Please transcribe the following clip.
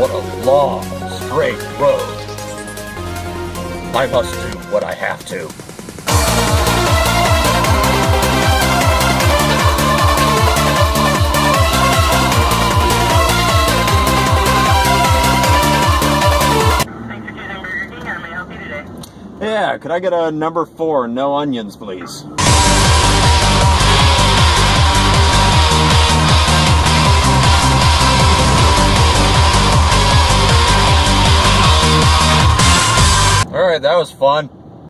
What a long, straight road. I must do what I have to. Thanks for choosing Burger King. How may I help you today? Yeah, could I get a number 4, no onions, please? Alright, that was fun.